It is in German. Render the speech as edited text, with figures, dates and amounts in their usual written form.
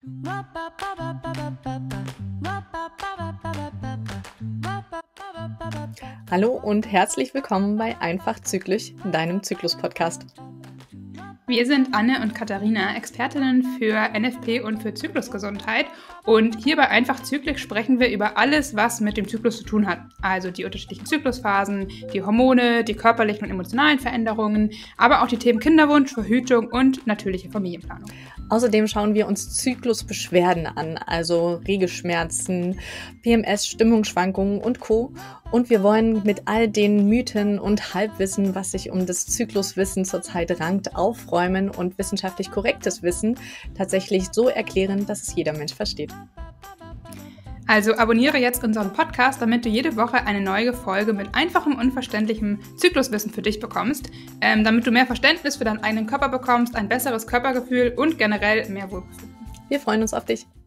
Hallo und herzlich willkommen bei Einfach Zyklisch, deinem Zyklus-Podcast. Wir sind Anne und Katharina, Expertinnen für NFP und für Zyklusgesundheit. Und hier bei Einfach Zyklisch sprechen wir über alles, was mit dem Zyklus zu tun hat. Also die unterschiedlichen Zyklusphasen, die Hormone, die körperlichen und emotionalen Veränderungen, aber auch die Themen Kinderwunsch, Verhütung und natürliche Familienplanung. Außerdem schauen wir uns Zyklusbeschwerden an, also Regelschmerzen, PMS, Stimmungsschwankungen und Co. Und wir wollen mit all den Mythen und Halbwissen, was sich um das Zykluswissen zurzeit rankt, aufräumen und wissenschaftlich korrektes Wissen tatsächlich so erklären, dass es jeder Mensch versteht. Also abonniere jetzt unseren Podcast, damit du jede Woche eine neue Folge mit einfachem und verständlichem Zykluswissen für dich bekommst, damit du mehr Verständnis für deinen eigenen Körper bekommst, ein besseres Körpergefühl und generell mehr Wohlbefinden. Wir freuen uns auf dich.